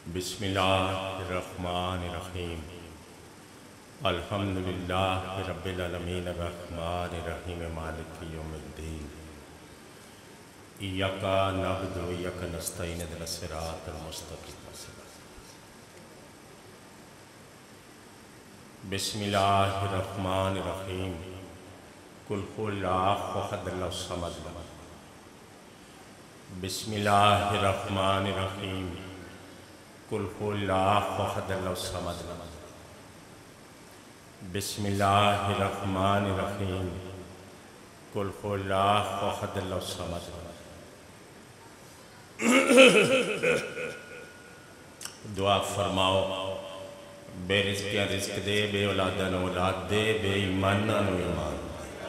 بسم اللہ الرحمن الرحیم الحمدللہ رب العالمین الرحمن الرحیم مالک یوم الدین ایاک نعبد و ایاک نستعین اہدنا الصراط المستقیم بسم اللہ الرحمن الرحیم قل هو اللہ احد اللہ الصمد بسم اللہ الرحمن الرحیم قل هو اللہ احد اللہ الصمد بسم اللہ الرحمن الرحیم قل هو اللہ احد اللہ الصمد دعا فرماؤ بے رزق رزق دے، بے اولادن اولاد دے، بے ایمانن ایمان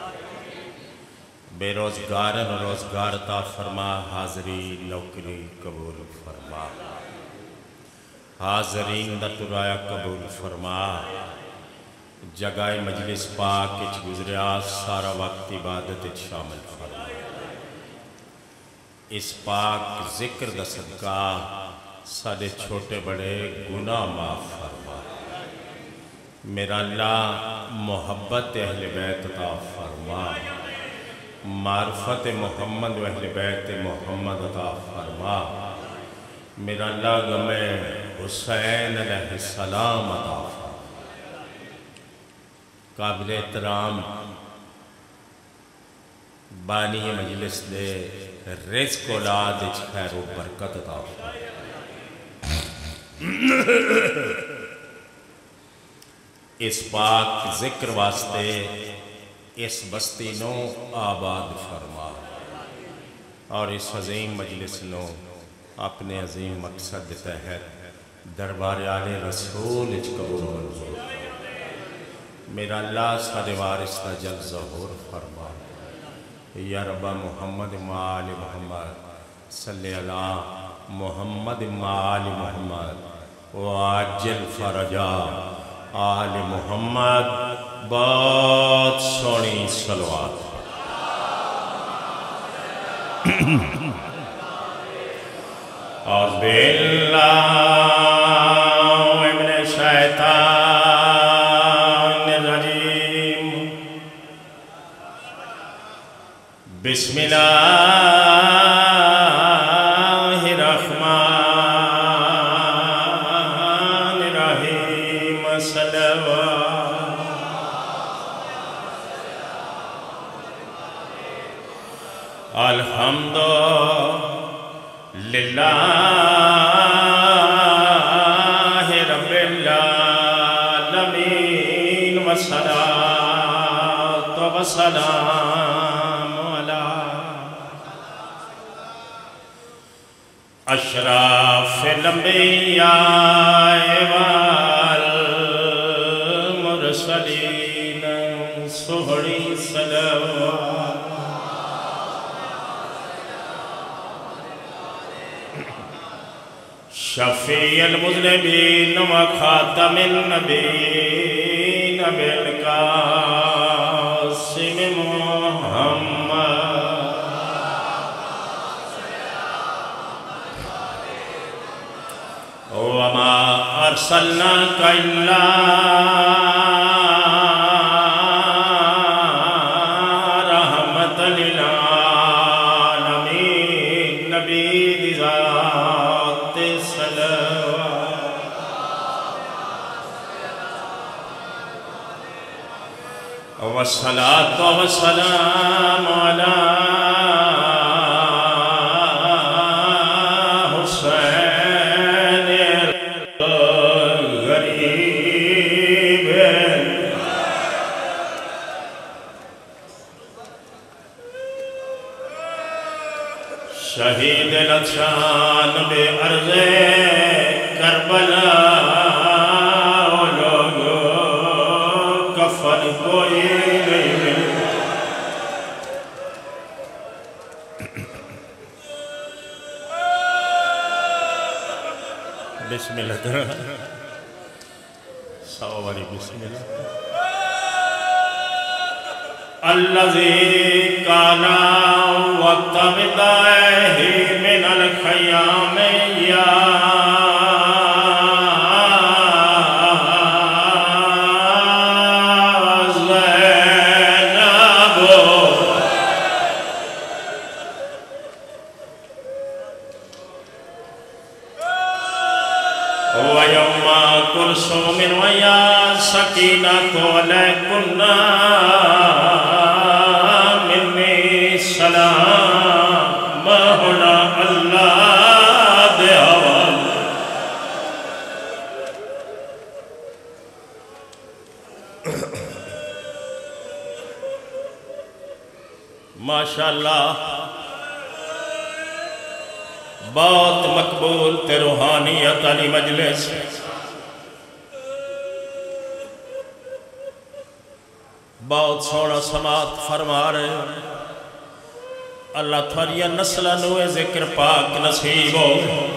بے روزگارن روزگار عطا فرما، حاضری نوکری قبول فرما، حاضرین دا ترایا قبول فرما، جگہ مجلس پاک اچ گزریا سارا وقت عبادت اچ شامل فرما، اس پاک ذکر دا صدقہ سارے چھوٹے بڑے گناہ معاف فرما، میرا اللہ محبت اہل بیت عطا فرما، معرفت محمد و اہل بیت محمد عطا فرما، میرا اللہ غم حسین علیہ السلام عطا فرما، قابل احترام بانی مجلس دے رزق اولاد اچ خیر و برکت عطا فرما، اس پاک ذکر واسطے اس بستی نو آباد فرما اور اس عظیم مجلس نو اپنے عظیم مقصد تحت دربار آل رسول اچ قبول منظور میرا اللہ سارے وارث دا جل ظہور فرما، یا رب محمد مآل محمد صلی اللہ محمد مآل محمد وعجل فرجا آل محمد، بہت سونی صلوات اعوذ باللہ من الشیطان الرجیم، بسم اللہ الرحمن الرحیم، الحمد للہ رب العالمین، والصلاة والسلام علی اشراف الانبیاء والمرسلین، سہری صلوات شفیع المذنبین وخاتم النبیین بالقاسم محمد، وما ارسلناک الا رحمت للعالمین، نبی ذات والصلاة والسلام على حسين الغريب، شہید لطشان بے عرض کربلا، کفن کوئی نہیں مل بسم اللہ سواری بسم اللہ الذی کانا وقت بدائہ من الخیام یا وَيَوْمَ كُلْثُومٍ وَيَا سَكِينَةُ عَلَيْكُنَّ مِنِّي سَلَامٌ مَوْلَا اللہ دے حوال ماشاءاللہ بہت مقبول تے روحانیت علی مجلس بہت سونا سماعت فرما رہے اللہ تھوڑی نسلہ نوے ذکر پاک نصیب ہو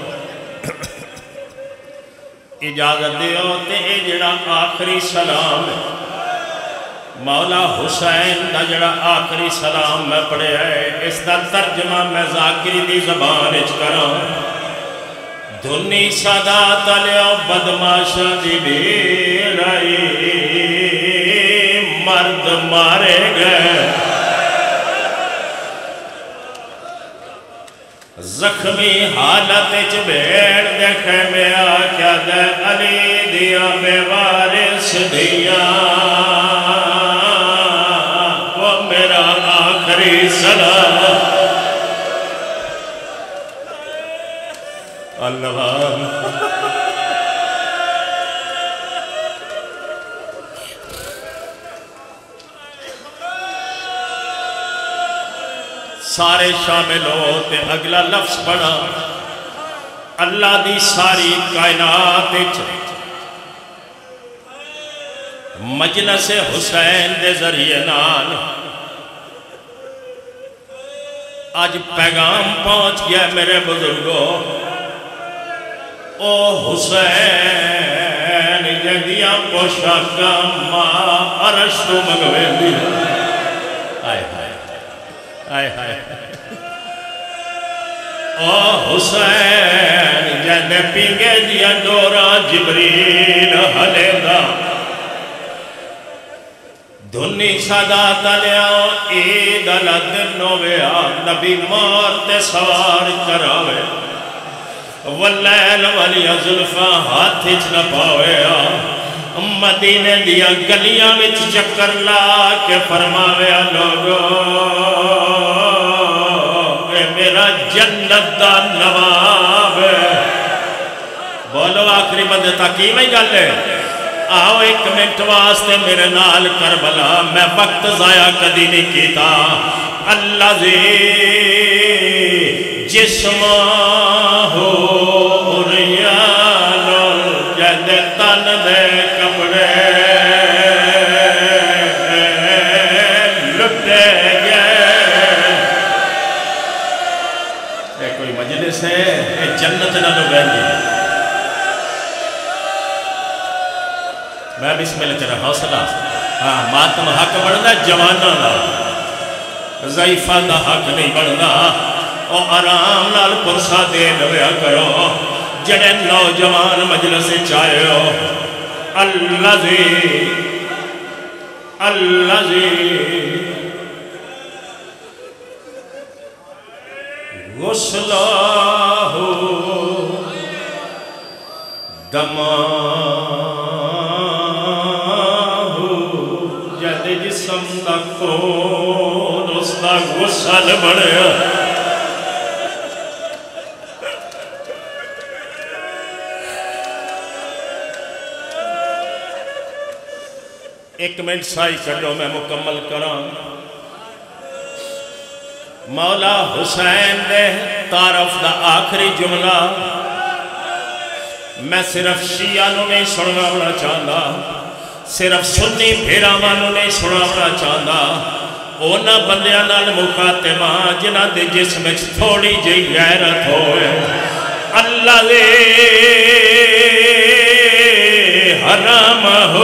اجازت دیو تے اے جڑا آخری سلام ہے مولا حسین دا جڑا آخری سلام میں پڑھے ہے اس دا ترجمہ میں ذاکری دی زبان اچ کروں دھنی صدات لیو بدماش دی بیرائی مرد مارے گئے زخمی حالت اچ بیڑ دیکھے میں آکیا دے علی دیا بے وارث دیا سلام اللہ سارے شامل ہوتے اگلا لفظ پڑھا اللہ دی ساری کائنات مجلس حسین دے ذریعے نال آج پیغام پہنچ گیا میرے بزرگوں او حسین جدیاں پوشاکا ماں عرش تو مگوے دی آئے ہائے آئے ہائے او حسین جد پینگے دیا دورا جبریل حلے دا دھنی صدات لیاؤ عید دنوں ویا نبی موت سوار کراوے واللیل والی ظلفہ ہاتھ اچ نہ پاویا مدینے دیا گلیاں وچ چکر لا کے فرماویا لوگو اے میرا جنت دا نواب بولو آخری بندے تاکیم ہی گل ہے آؤ ایک منٹ واسطے میرے نال کربلا میں وقت ضائع کدی نہیں کیتا اللہ زی جسم ہو ریانو جد تن دے کپڑے لٹے گئے اے کوئی مجلس ہے اے جنت نہ لو گئے میں بسم اللہ تیرا حوصلہ ماتم حق بڑھنا جوانا دا ضعیفہ دا حق نہیں بڑھنا اور آرام نال پرسا دے لویا کرو جڑے نوجوان مجلس چاہے ہو اللہ زی غسلہ دمان جسم دا کون اس دا غسل بڑھیا ایک منٹ سائی کرو میں مکمل کروں مولا حسین دے تعارف دا آخری جملہ میں صرف شیعہ نہیں سننا چاہتا صرف سنی بھیراوانوں نہیں سناونا چاہتا اونا بندیاں نال مخاطبہ جنہ دے جسم میں تھوڑی جی غیرت ہوئے اللہ لے حرام ہو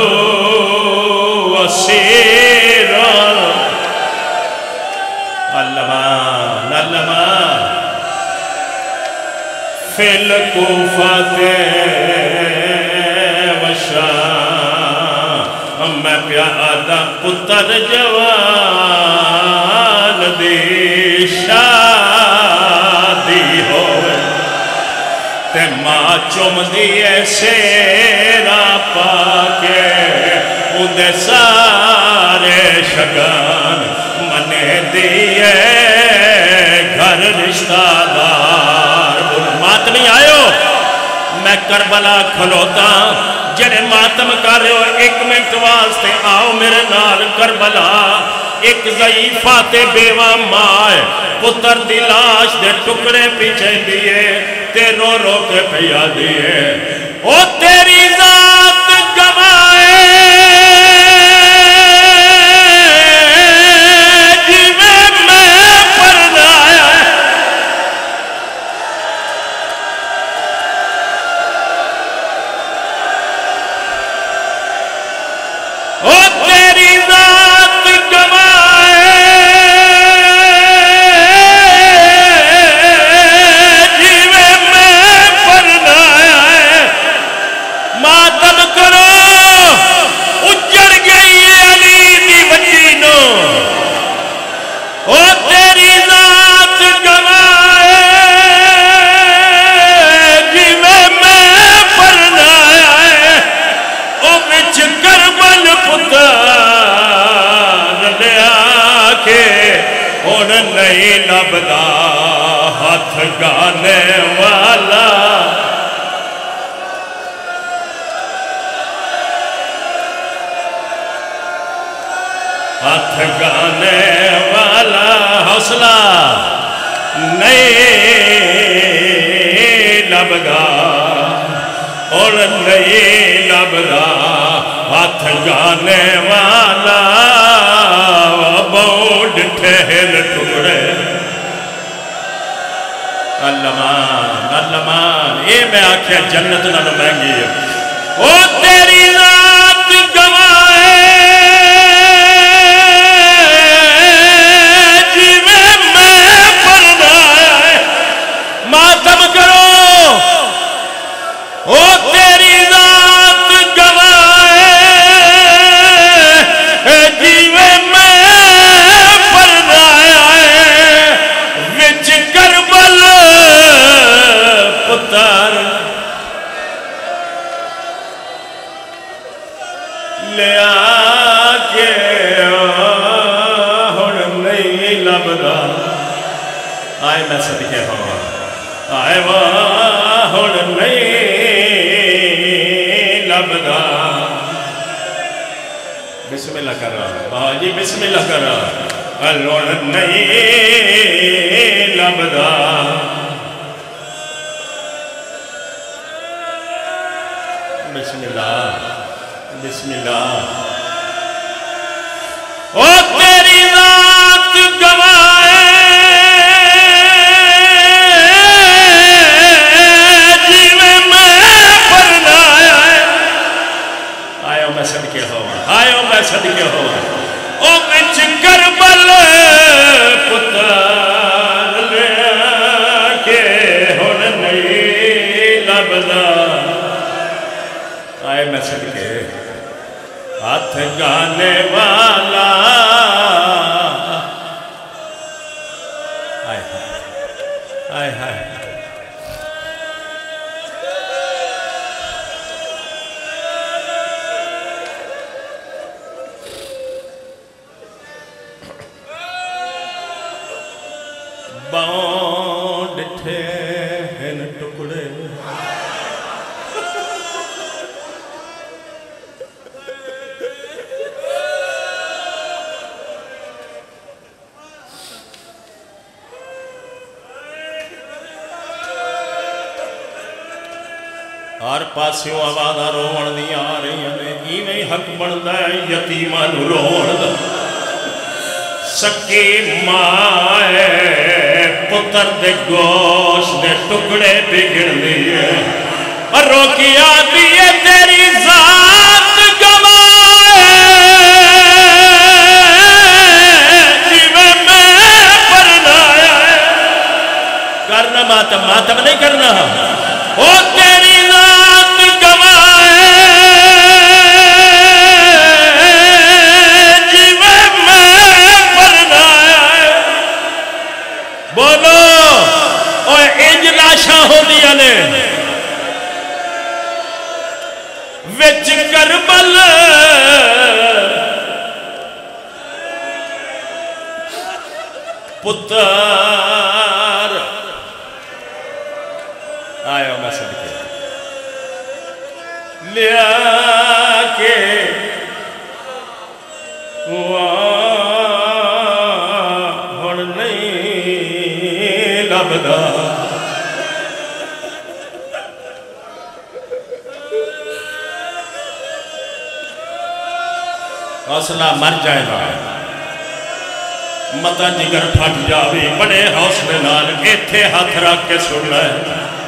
وسیر علمہ فی الکوفہ وشام میں پیادہ پتر جوان دی شادی ہوئے تے ماں چوم دیئے سیرا پاکے اندے سارے شگان منے دیئے گھر رشتہ دار ماتمی آئے ہو میں کربلا کھلوتا جنہیں ماتم کر رہے ہو 1 منٹ واسطے آؤ میرے نال کربلا ایک ضعیفہ تے بیوہ ماں پتر دی لاش دے ٹکڑے پیچھے دیئے تے رو رو کے پیا دیئے او تیری ذات گوائے جیویں میں پرنایا او تیری ذات گوائے جیویں میں پرنایا ماتم کرو اجڑ گئی علی دی وجی نو او تیری ذات گوائے جیویں میں پرنایا او وچ کربل پتر لیا کے ہن نہیں لبدا ہاتھ گانے والا ہاتھ گانے والا حوصلہ نہیں لبدا اور نہیں لبدا ہاتھ گانے والا بوڑ ٹھہر ٹکڑے اللہ اے میں آکھیا جنت نہ مہنگی ہے او تیری ذات گوائے جیویں میں پرنایا ہے ماتم کرو او تیری ذات گوائے جیویں میں پرنایا ہے وچ کربل پتر لیا کے ہن نہیں لبدا آئے میں صدقے ہوا آئے ہن نہیں لبدا بسم اللہ کر رہا جی بسم اللہ کر رہا ہن نہیں لبدا بسم اللہ بسم اللہ او تیری ذات گوائے جیویں میں پرنایا ہے آئیو میں صدقے ہوا آئیو میں صدقے ہوا او وچ کربل پتر لیا کے ہن نہیں لبدا آئے میں صدقے ہاتھ گانے والا آئے آئے آئے باؤں ڈٹھے ہیں ٹکڑے ہر پاسیوں آوازاں روڑ دی آ رہی ہیں ایویں حق بندا ہے یتیماں نوں روڑ دا سکی ماں پتر دے گوشت دے ٹکڑے بگڑ دیئے اور روکی آتی ہے تیری ذات گوائے جیویں میں پرنایا ہے کرنا ماتم نہیں کرنا او تیری ذات گوائے جیویں میں پرنایا ہے بولو اوہ انج لاشاں ہو دیا نے وچ کربل پتر آیا میں صدقے لیا کے ہن نہیں لبدا حوصلہ مر جائے گا متا جگر پھٹ جاوی بڑے حوصلے نال ایتھے ہاتھ رکھ کے سننا ہے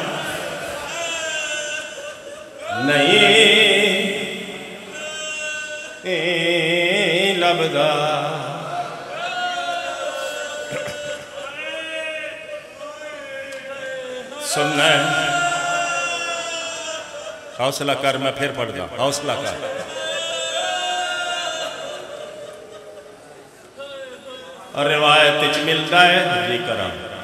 نہیں لبدا سننا ہے حوصلہ کر میں پھر پڑھ دا حوصلہ کر اور روایت اچھ ملتا ہے ذکر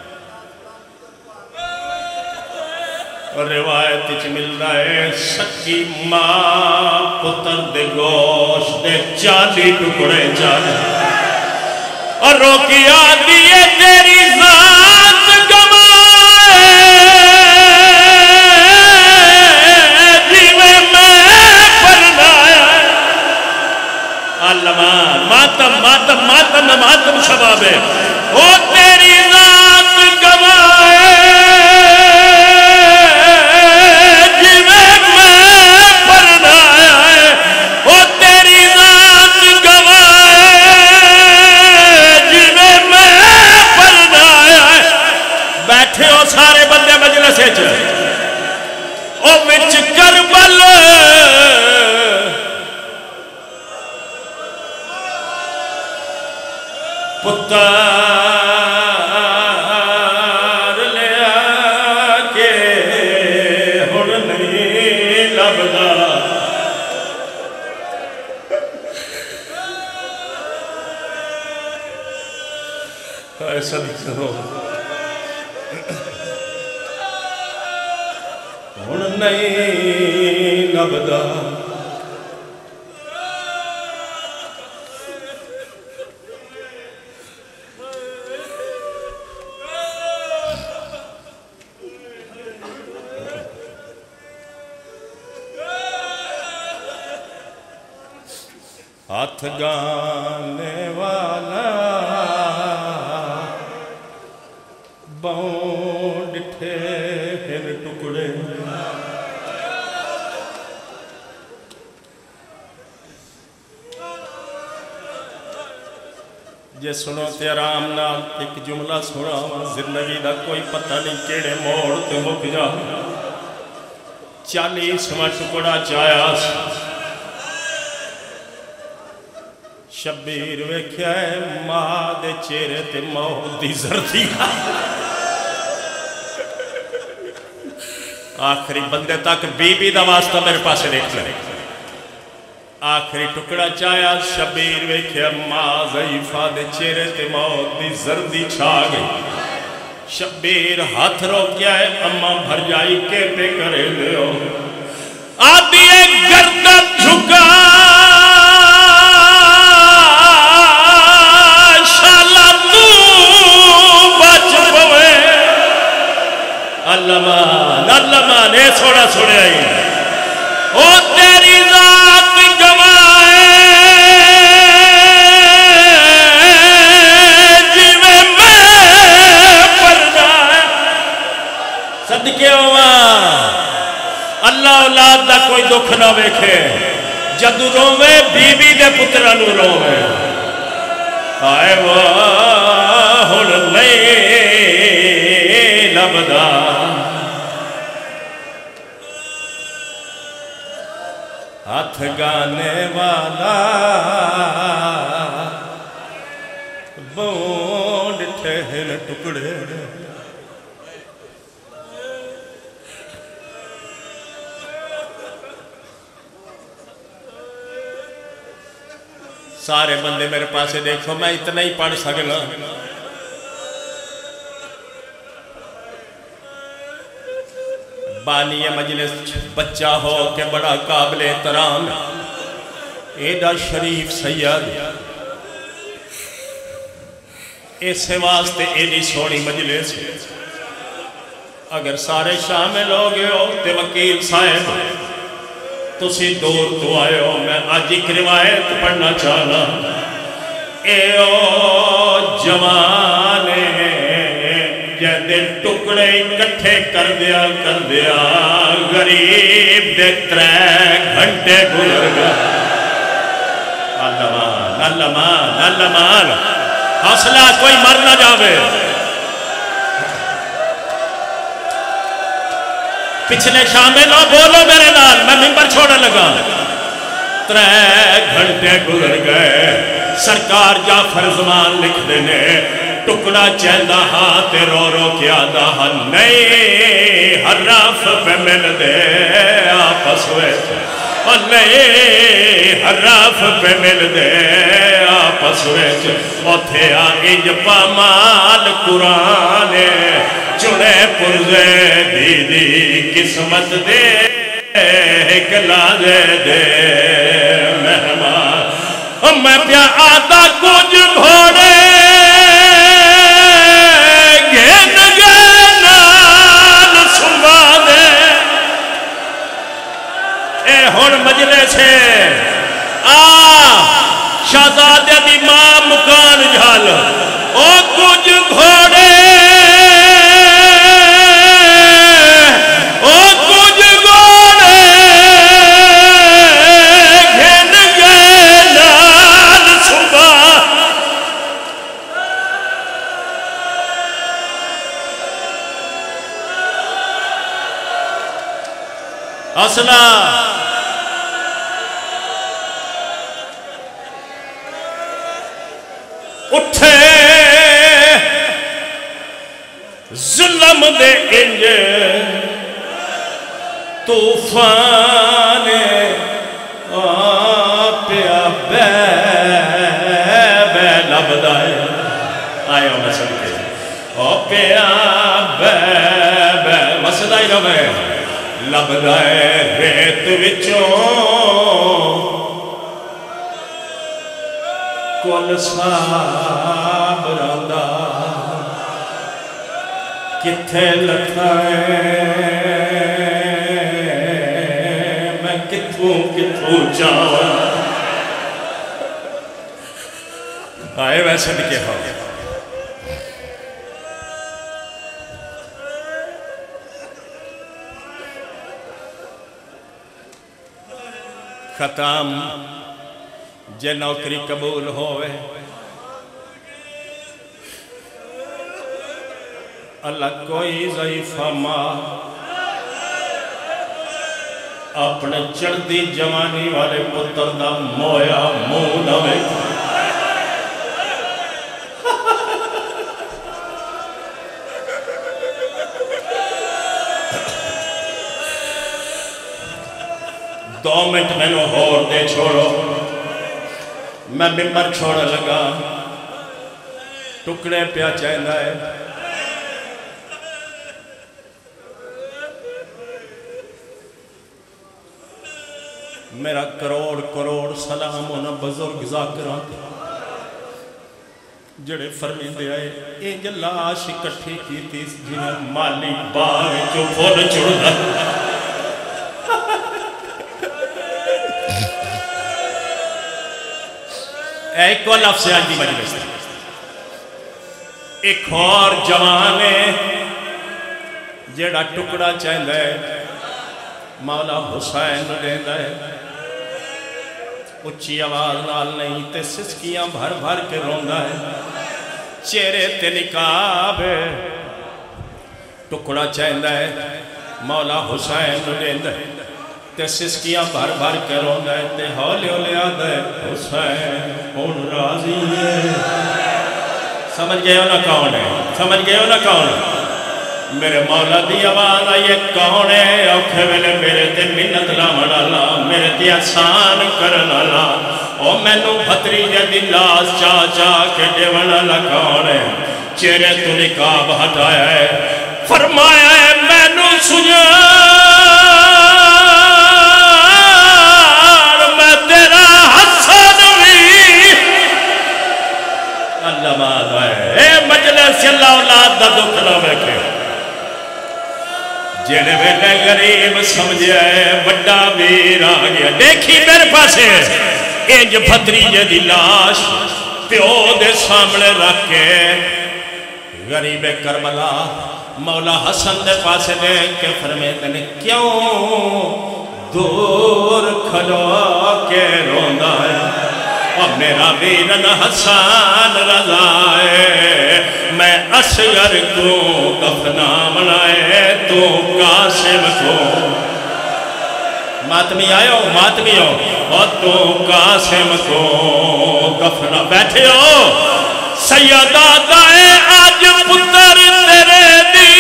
اور روایت اچھ ملتا ہے سکی ماں پتر دے گوشت دے 40 ٹکڑے چاہے اور روکی آدھی ہے تیری ذات گمائے جیوے میں پرنایا علمان ماتم ماتم ماتم ماتم شبابے او تیری ذات گوائے جیوے میں پرنایا ہے او تیری ذات گوائے جیوے میں پرنایا ہے بیٹھے ہو سارے بندے مجلس ہے او وچ کربل پتر لیا کے ہن نہیں لبدا ایسا دکھو ہن نہیں لبدا ہاتھ گانے والا بہوں ڈٹھے ہن ٹکڑے جے سنو تے آرام نال ایک جملہ سنا زندگی دا کوئی پتہ نہیں کیڑے موڑ تے مک جا 40واں ٹکڑا چایا شبیر ویکھیا ہے ماں دے چہرے تے موت دی زردی آخری بندے تک بی بی دا واسطہ میرے پاسے دیکھ لے آخری ٹکڑا چایا شبیر ویکھیا ماں ضعیفہ دے چہرے تے موت دی زردی چھا گئی شبیر ہاتھ روکیا ہے اماں بھر جائی کے پہ کرے لے ہو آدھی ایک گردن جھکا علمان علمان اے سوڑا سوڑے آئی او تیری ذات گوائے جیوے میں پرنائے صدقے ہوا اللہ اولاد دا کوئی دکھ نہ ویکھے جدو روے بی بی دے پترانو روے آئے ہن نہیں لبدا ہاتھ گانے والا بہوں ڈٹھے ہن ٹکڑے سارے بندے میرے پاسے دیکھو میں اتنا ہی پڑھ سکنا بانی مجلس بچہ ہو کہ بڑا قابل احترام ایڈا شریف سید اسے واسطے ایڈی سونی مجلس اگر سارے شامل ہو گئے ہو تے وکیل صاحب تسی دور تو آئے ہو میں آج ایک روایت پڑھنا چاہنا اے او جوانے جہدے ٹکڑے اکٹھے کر دیا غریب دے 3 گھنٹے گزر گئے اللہ مان حوصلہ کوئی مر نہ جاوے پچھلے شامل ہو بولو میرے نال میں ممبر چھوڑنے لگا 3 گھنٹے گزر گئے سرکار جعفر زمان لکھ دینے ٹکڑا چہندہ ہاتھ رو رو کیا دا نہیں حراف پہ مل دے آپس ہوئے نہیں حراف پہ مل دے آپس ہوئے اوتھے آئیج پامال قرآن چنے پرزے دی قسمت دے گلا دے مہمان میں پیا آتا کچھ گھوڑے گھن گنال سنبا دے اے ہون مجلس ہے شہزادہ دی ماں مکان جھال او کچھ گھوڑے حوصلہ اٹھے ظلم دے انج طوفان پیا بے لبدائے آئے ہو میں سنکے پیا بے وسدائی رہے لبدائے ریت وچوں کل صاحب رہندا کتھے لکھائے میں کتھوں جاؤں آئے ویسے لکھے ہو ختم جے نوکری قبول ہوئے اللہ کوئی ضعیفہ ماں اپنے چڑھتی جوانی والے پتر دا مویا منہ نہ ویکھے دو منٹ میں نو ہور دے چھوڑو میں ممبر چھوڑ لگا ٹکڑے پیا چاہندہ ہے میرا کروڑ سلام ہونا بزرگ ذاکران جڑے فرمی دے آئے ایک لاش اکٹھی کی تھی جنہیں مالی باغ جو پھول چھوڑ دا ایک کو لفظ آج دی مجلس ایک اور جوان ہے جڑا ٹکڑا چاہندہ ہے مولا حسین لیندہ ہے اچھی آواز نال نہیں تے سسکیاں بھر بھر کے روندہ ہے چہرے تے نقاب ٹکڑا چاہندہ ہے مولا حسین لیندہ ہے تے سسکیاں بھر بھر کے روندہ ہے تے ہولے ہولے آدھا ہے حسین ہون راضی ہے سمجھ گئے ہو نا کون ہے سمجھ گئے ہو نا کون ہے میرے مولا دی آواز آئیے کون ہے اوکھے ویلے میرے تے منت لاؤن اللہ میرے تے احسان کرن اللہ او میں نو بھتریجے دی لاس چا چا کے ڈیون اللہ کون ہے چہرے تو نقاب ہٹایا ہے فرمایا ہے مینوں سجان میں تیرا حسن بھی اللہ ماد ہے اے مجلس اللہ اولاد دا دکھ نہ ویکھے جنہیں ویلے غریب سمجھے بڑا ویر آ گیا دیکھی میرے پاس انج بھتریجے دی لاش پیو دے سامنے رکھ کے غریب کربلا مولا حسن دے پاس دیکھ کے فرمیتے نے کیوں دور کھلو کے روندا ہے اور میرا ویرن حسن رضا ہے میں اصغر کو کفنا منائے تو قاسم کو ماتمی آئے ہو اور تو قاسم کو کفنا بیٹھے ہو سیدہ دائے آج پتر تیرے دی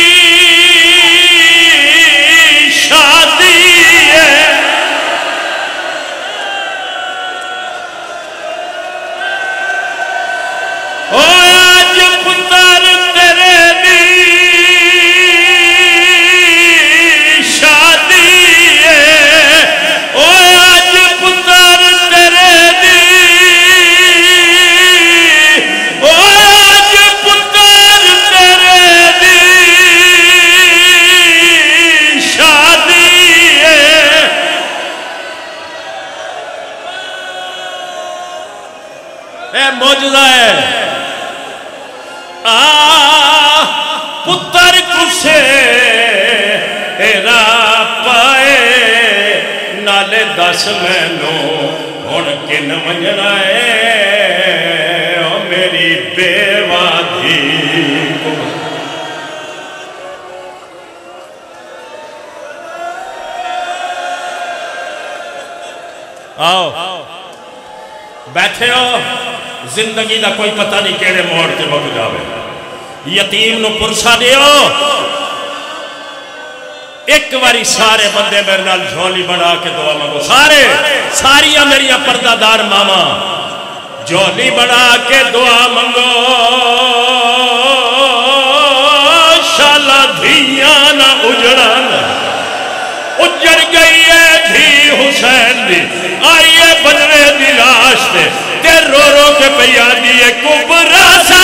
شادی ہے آج پتر تیرے دی شادی ہے آج پتر تیرے دی آج پتر تیرے دی شادی ہے اے معجزہ ہے پتر کسے ایرا پائے نالے دس مینوں ہن کن ونجنا ہے او میری بیوہ دھی کو آؤ بیٹھے ہو زندگی دا کوئی پتہ نہیں کیڑے موڑ کے بک جاوے یتیم نو پرسا دیو ایک باری سارے بندے میرے نال جھولی بڑھا کے دعا مانگو ساریاں میریاں پردہ دار ماما جھولی بڑھا کے دعا مانگو شالا دھیاں نہ اجڑن اجڑ گئی ہے دھی حسین دی آئیے بنوے دی لاش تے رو رو کے پیا دیئے کبرا سا